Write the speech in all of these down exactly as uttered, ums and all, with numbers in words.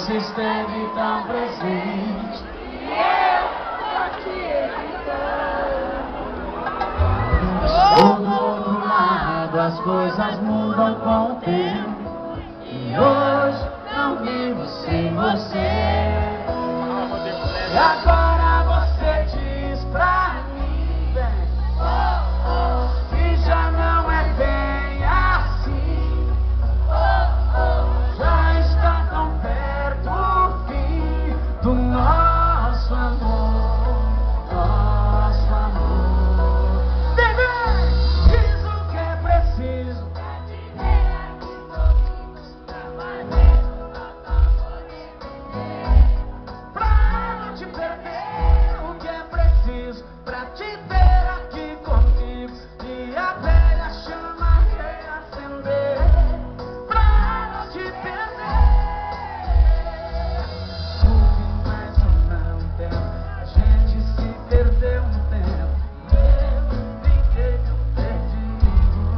você esteve tão presente e eu só te evitando. Estou do outro lado, as coisas mudam com o tempo, e hoje não vivo sem você. E agora você diz pra mim, bem, que já não é bem assim. Já está tão perto o fim do nosso amor, nosso amor. Bebê, diz o que é preciso pra te ver aqui comigo, pra fazer o nosso amor viver. Pra não te perder, o que é preciso pra te ter aqui comigo e a velha chama reacender. Pra não te perder, houve mais ou não tempo, a gente se perdeu no tempo, eu brinquei de um perdido.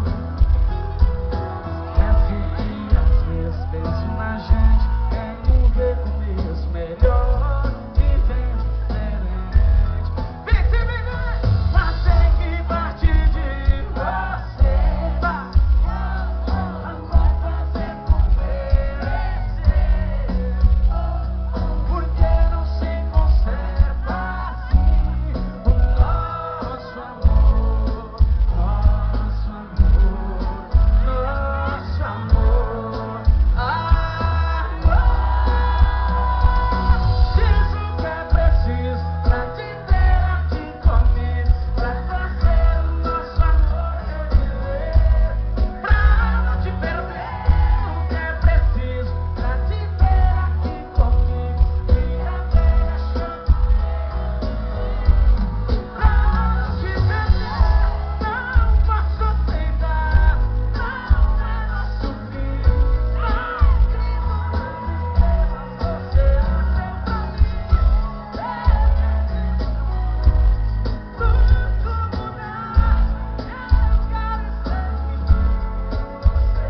Esquece que às vezes penso na gente, quero ver começo melhor e vem diferente. Vem se me ver, mas tem que partir de você. Amor, fazer por merecer, porque não se conserva assim o nosso amor, nosso amor, nosso amor. Ah, diz o que é preciso pra te ter aqui comigo, pra fazer o nosso amor reviver. Pra não te perder, o que é preciso pra te ter aqui comigo e a velha chama. Pra não te perder, não posso aceitar, não é nosso fim. Não escrito nas estrelas, você é o seu caminho. Tudo mudar, eu quero estar aqui com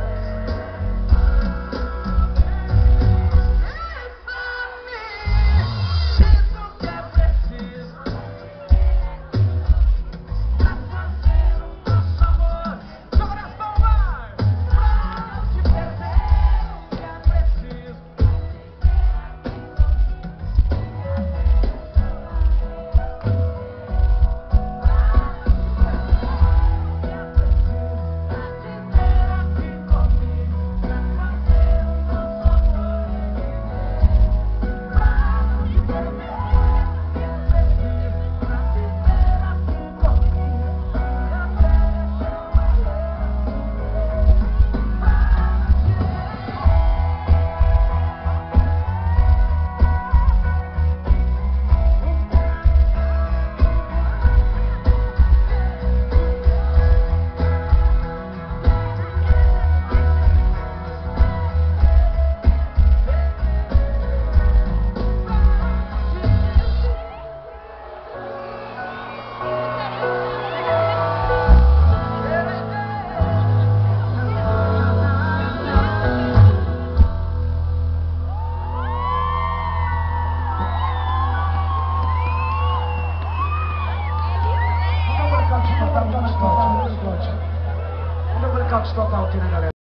você. Diz o que é preciso pra fazer o nosso amor. Joga as palmas! Pra não te perder, o que é preciso Vamos brincar de total aqui na galera.